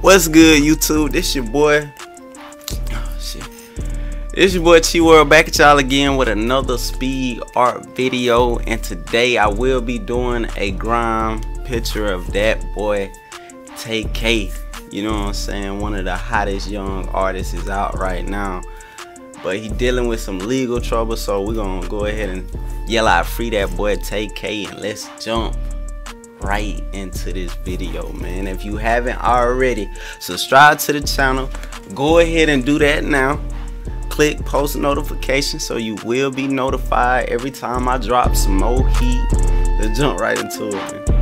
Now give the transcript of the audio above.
What's good, YouTube? This your boy. Oh shit. This your boy T World back at y'all again with another speed art video, and today I will be doing a grime picture of that boy TAY K. You know what I'm saying? One of the hottest young artists is out right now, but he dealing with some legal trouble, so we're gonna go ahead and yell out free that boy TAY K, and let's jump right into this video, man. If you haven't already, subscribe to the channel. Go ahead and do that now. Click post notifications so you will be notified every time I drop some more heat. Let's jump right into it, man.